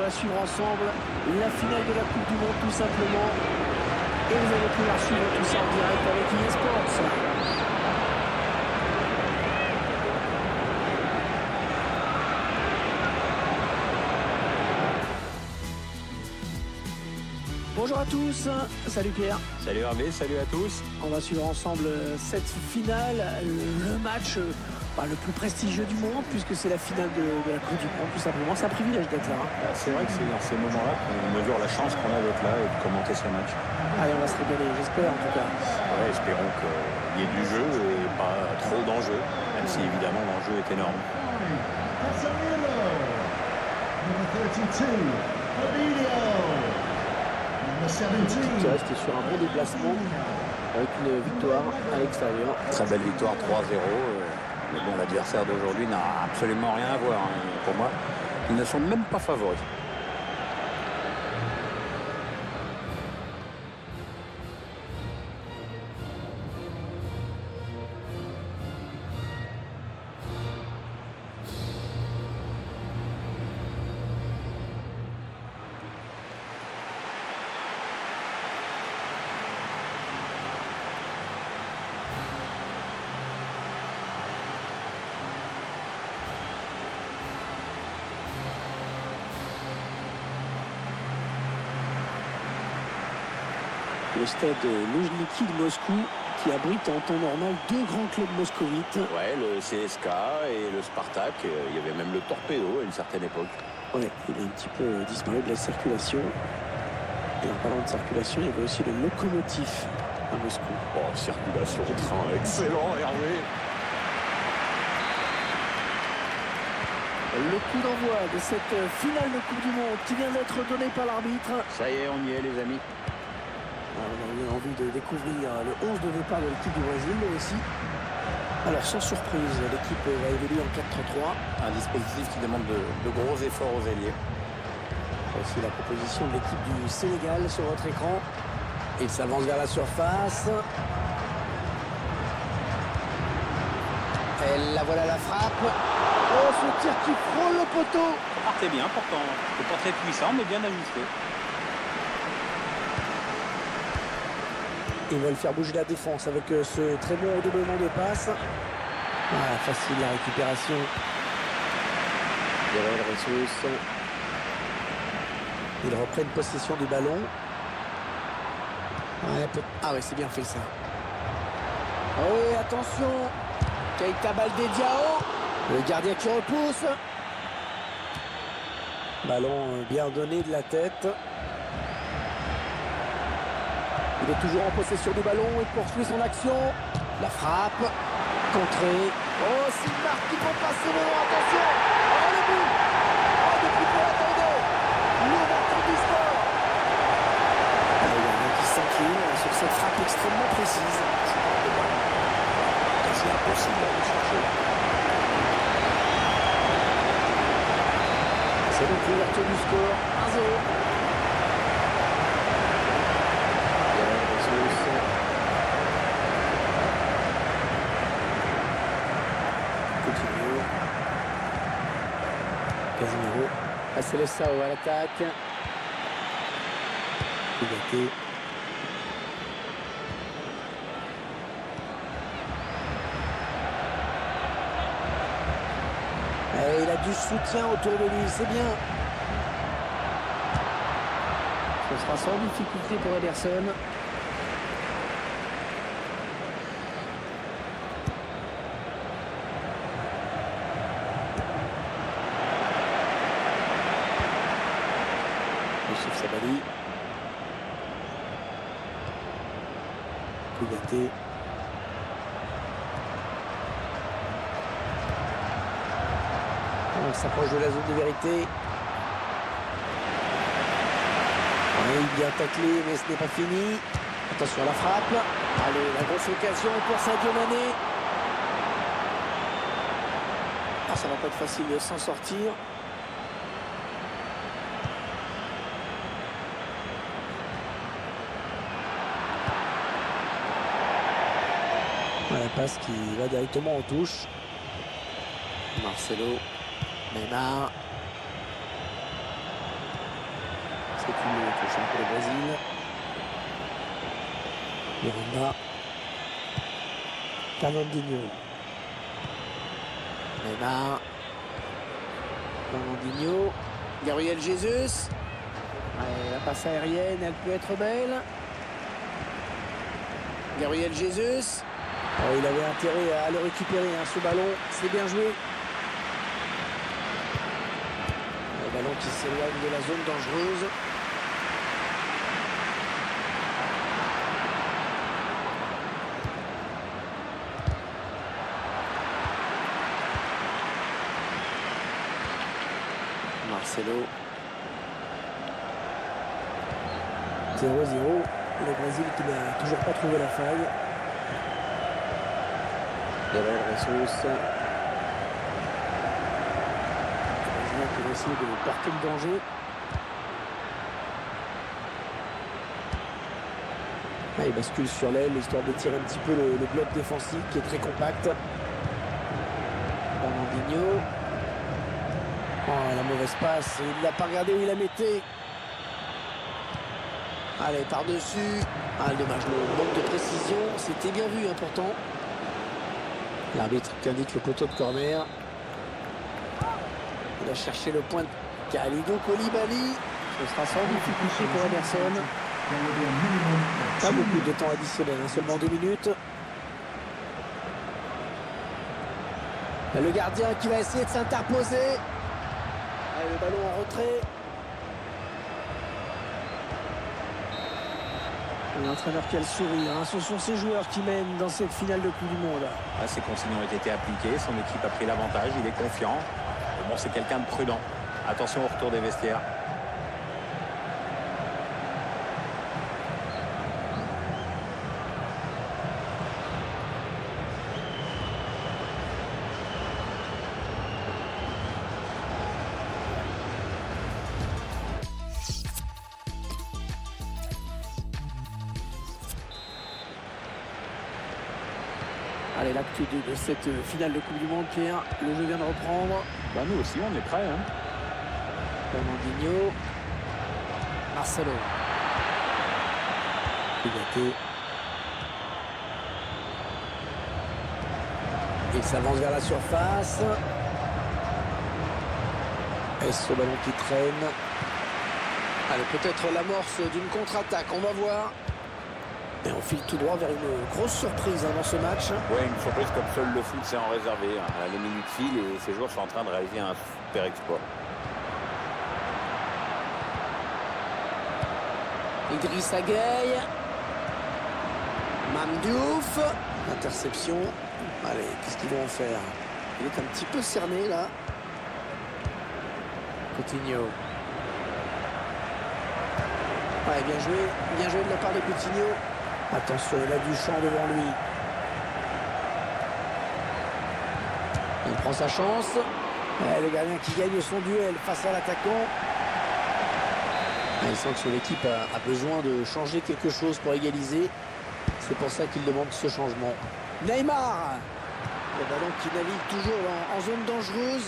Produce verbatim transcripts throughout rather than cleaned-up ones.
la suivre ensemble. La finale de la Coupe du Monde, tout simplement. Et vous allez pouvoir suivre tout ça en direct avec E A Sports. Bonjour à tous, salut Pierre. Salut Hervé, salut à tous. On va suivre ensemble cette finale, le match bah, le plus prestigieux du monde, puisque c'est la finale de, de la Coupe du Monde, tout simplement. C'est un privilège d'être là. Hein. C'est vrai que c'est dans ces moments-là qu'on mesure la chance qu'on a d'être là et de commenter ce match. Allez, on va se régaler, j'espère en tout cas. Ouais, espérons qu'il y ait du jeu et pas trop d'enjeux, même si évidemment l'enjeu est énorme. Qui reste sur un bon déplacement avec une victoire à l'extérieur. Très belle victoire trois zéro. Mais bon, l'adversaire d'aujourd'hui n'a absolument rien à voir. Hein. Pour moi, ils ne sont même pas favoris. Le stade Loujniki de Moscou qui abrite en temps normal deux grands clubs moscovites. Ouais, le C S K A et le Spartak. Il y avait même le Torpedo à une certaine époque. Ouais, il a un petit peu disparu de la circulation. Et en parlant de circulation, il y avait aussi le Lokomotiv à Moscou. Oh, circulation, train, excellent Hervé. Le coup d'envoi de cette finale de Coupe du Monde qui vient d'être donné par l'arbitre. Ça y est, on y est les amis. Alors, on a eu envie de découvrir le onze de départ de l'équipe du Brésil, mais aussi. Alors, sans surprise, l'équipe va évoluer en quatre trois trois. Un dispositif qui demande de, de gros efforts aux ailiers. Voici la proposition de l'équipe du Sénégal sur votre écran. Il s'avance vers la surface. Et la voilà la frappe. Oh, ce tir qui frôle le poteau. Ça partait bien pourtant. C'est pas très puissant, mais bien ajusté. Ils veulent faire bouger la défense avec ce très bon redoublement de passe. Ah, facile la récupération. Gabriel Jesus. Ils reprennent possession du ballon. Ah ouais, c'est bien fait ça. Ah oui, attention. Keita Baldé Diao. Le gardien qui repousse. Ballon bien donné de la tête. Il est toujours en possession du ballon, il poursuit son action. La frappe, contrée. Oh, c'est Marc qui vont passer le long, attention. Oh, le but. Oh, depuis qu'on l'attendait. L'ouverture du score. Il y en a qui s'incline sur cette frappe extrêmement précise. C'est impossible d'aller chercher. C'est donc l'ouverture du score, un zéro. Casemiro. Ah, c'est le Sao à l'attaque. Kouyaté. Et il a du soutien autour de lui, c'est bien. Ce sera sans difficulté pour Ederson. Youssouf Sabaly. Kouyaté. On s'approche de la zone de vérité. Oui, bien taclé, mais ce n'est pas fini. Attention à la frappe. Allez, la grosse occasion pour Sadio Mané. Ah, ça va pas être facile de s'en sortir. La passe qui va directement en touche. Marcelo. Neymar. C'est une touche pour le Brésil. Miranda. Fernandinho. Neymar. Fernandinho. Gabriel Jesus. Allez, la passe aérienne, elle peut être belle. Gabriel Jesus. Oh, il avait intérêt à le récupérer, hein, ce ballon. C'est bien joué. Le ballon qui s'éloigne de la zone dangereuse. Marcelo. zéro zéro. Le Brésil qui n'a toujours pas trouvé la faille. Gabriel Jesus. Le qui va essayer de porter le danger. Ah, il bascule sur l'aile, histoire de tirer un petit peu le, le bloc défensif qui est très compact. Fernandinho. Oh, la mauvaise passe, il ne l'a pas regardé où il la mettait. Allez, par-dessus. Ah, dommage, le manque de précision. C'était bien vu, hein, pourtant. L'arbitre qui indique le poteau de corner. Il a cherché le point de Kalidou Koulibaly. Ce sera sans difficulté pour Ederson. Pas beaucoup de temps additionnel, hein, seulement deux minutes. Le gardien qui va essayer de s'interposer. Le ballon en retrait. L'entraîneur qui a le sourire, hein. Ce sont ces joueurs qui mènent dans cette finale de Coupe du Monde. Ah, ses consignes ont été appliquées, son équipe a pris l'avantage, il est confiant. Mais bon, c'est quelqu'un de prudent. Attention au retour des vestiaires. Allez, l'actu de, de cette finale de Coupe du Monde, Pierre. Le jeu vient de reprendre. Bah, nous aussi, on est prêts. Hein. Fernandinho. Marcelo. Pigaté. Il s'avance vers la surface. Et ce ballon qui traîne. Allez, peut-être l'amorce d'une contre-attaque. On va voir. Et on file tout droit vers une grosse surprise, hein, dans ce match. Ouais, une surprise comme seul le foot sait en réserver. Hein. Les minutes filent et ces joueurs sont en train de réaliser un super exploit. Idrissa Gueye. Mamdiouf. Interception. Allez, qu'est-ce qu'ils vont en faire? Il est un petit peu cerné là. Coutinho. Ouais, bien joué. Bien joué de la part de Coutinho. Attention, il a du champ devant lui. Il prend sa chance. Ouais, le gardien qui gagne son duel face à l'attaquant. Il sent que son équipe a, a besoin de changer quelque chose pour égaliser. C'est pour ça qu'il demande ce changement. Neymar. Le ballon qui navigue toujours en, en zone dangereuse.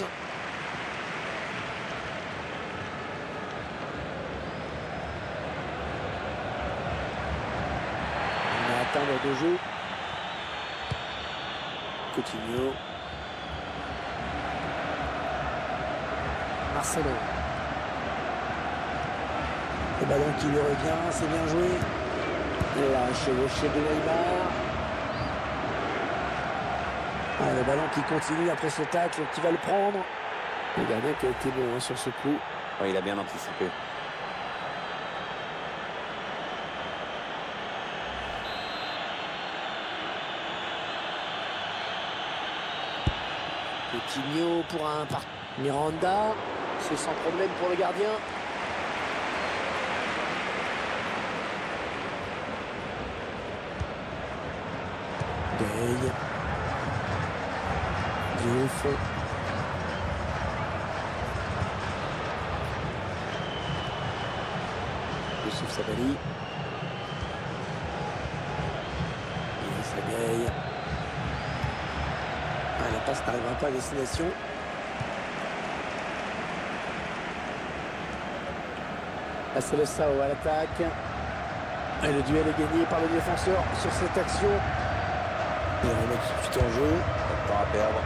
De jeu. Coutinho. Marcelo. Le ballon qui lui revient, c'est bien joué. La chevauchée de Neymar. Ah, le ballon qui continue après ce tacle, qui va le prendre. Le gardien qui a été bon, hein, sur ce coup. Ouais, il a bien anticipé. Coutinho pour un par Miranda, c'est sans problème pour le gardien. Gueye. Diouf. Youssouf Sabaly. Idrissa Gueye. Ah, la passe n'arrivera pas à destination. Là, c'est le Sao à l'attaque. Et le duel est gagné par le défenseur sur cette action. Et on remet tout de suite en jeu. Pas de temps à perdre.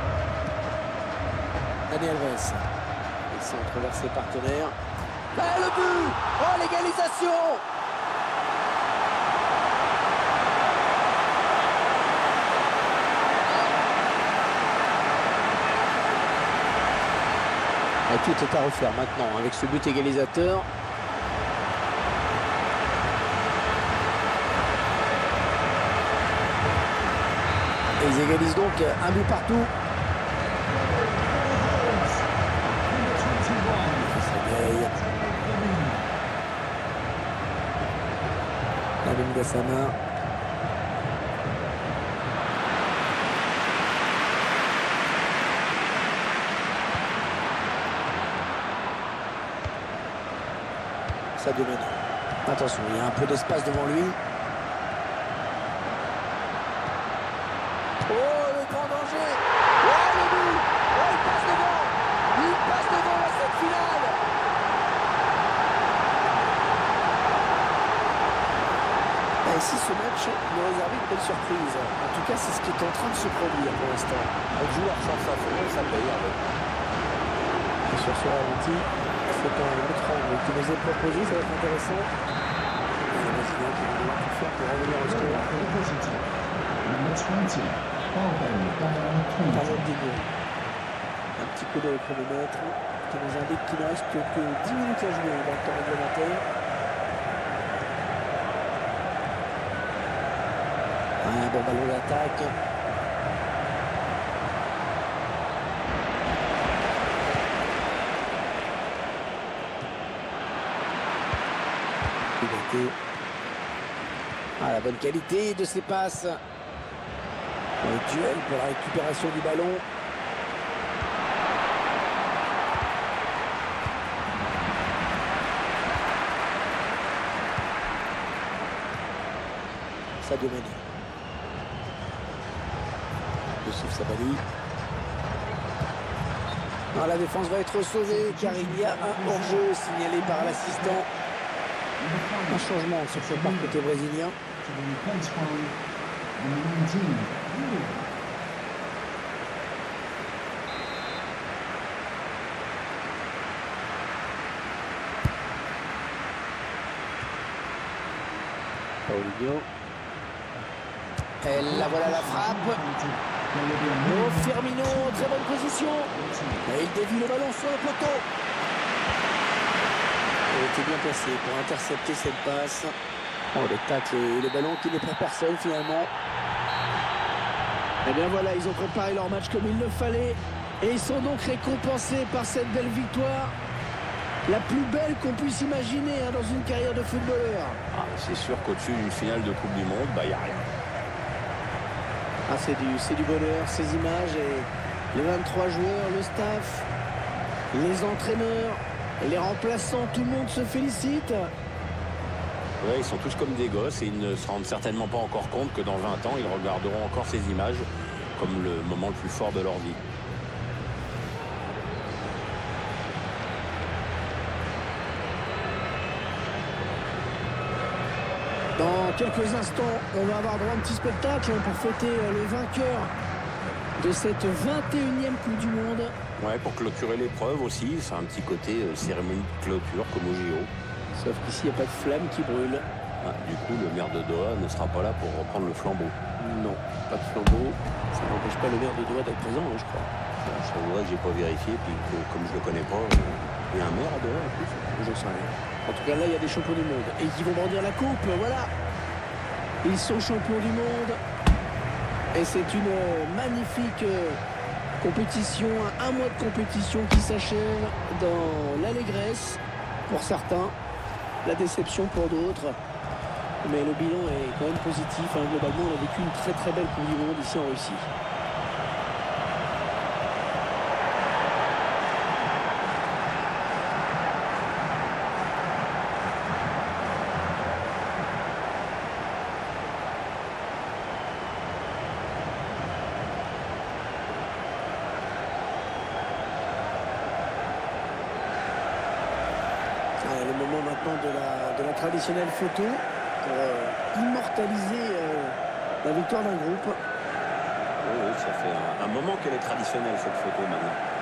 Dani Alves. Il centre vers ses partenaires. Ah, le but! Oh, l'égalisation! Et tout est à refaire maintenant avec ce but égalisateur. Et ils égalisent donc un but partout. Lamine Gassama. Ça domine. Attention, il y a un peu d'espace devant lui. Oh, le grand danger! Oh, le but! Oh, il passe devant! Il passe devant à cette finale! Et si ce match nous réservait une belle surprise. En tout cas, c'est ce qui est en train de se produire pour l'instant. Un joueur sans sa foule, ça paye avec. Et sur ce ralenti, c'est un autre angle qui nous est proposé, ça va être intéressant. Et le Brésilien qui va devoir tout faire pour revenir au score. Un petit coup de chronomètre qui nous indique qu'il ne reste que dix minutes à jouer dans le temps réglementaire. Un bon ballon d'attaque. Ah, la bonne qualité de ses passes. Le duel pour la récupération du ballon. Sadio Mané. Youssouf Sabaly. Non, la défense va être sauvée car il y a un hors-jeu signalé par l'assistant. Un changement sur ce part côté brésilien. Paulinho. Et la voilà la frappe. Oh, Firmino, très bonne position. Et il dévie le ballon sur le poteau. Il était bien placé pour intercepter cette passe. Oh, le tacle et le ballon qui n'est pour personne finalement. Et bien voilà, ils ont préparé leur match comme il le fallait. Et ils sont donc récompensés par cette belle victoire. La plus belle qu'on puisse imaginer hein, dans une carrière de footballeur. Ah, c'est sûr qu'au-dessus d'une finale de Coupe du Monde, bah, il n'y a rien. Ah, c'est du, c'est du bonheur, ces images. Et les vingt-trois joueurs, le staff, les entraîneurs, les remplaçants, tout le monde se félicite. Ouais, ils sont tous comme des gosses et ils ne se rendent certainement pas encore compte que dans vingt ans, ils regarderont encore ces images comme le moment le plus fort de leur vie. Dans quelques instants, on va avoir droit à un petit spectacle pour fêter le vainqueur de cette vingt et unième Coupe du Monde. Ouais, pour clôturer l'épreuve aussi, c'est un petit côté euh, cérémonie de clôture comme au J O. Sauf qu'ici, il n'y a pas de flamme qui brûle. Ah, du coup, le maire de Doha ne sera pas là pour reprendre le flambeau. Non, pas de flambeau. Ça n'empêche pas le maire de Doha d'être présent, hein, je crois. Alors, c'est vrai que j'ai pas vérifié, puis que, comme je le connais pas, euh, il y a un maire à Doha en plus. J'en sais rien. En tout cas, là, il y a des champions du monde. Et qui vont brandir la coupe, voilà. Ils sont champions du monde. Et c'est une magnifique compétition, un mois de compétition qui s'achève dans l'allégresse pour certains, la déception pour d'autres. Mais le bilan est quand même positif. Hein. Globalement, on a vécu une très très belle Coupe du Monde ici en Russie. moment maintenant de la, de la traditionnelle photo pour euh, immortaliser euh, la victoire d'un groupe. Oui, oui, ça fait un, un moment qu'elle est traditionnelle cette photo maintenant.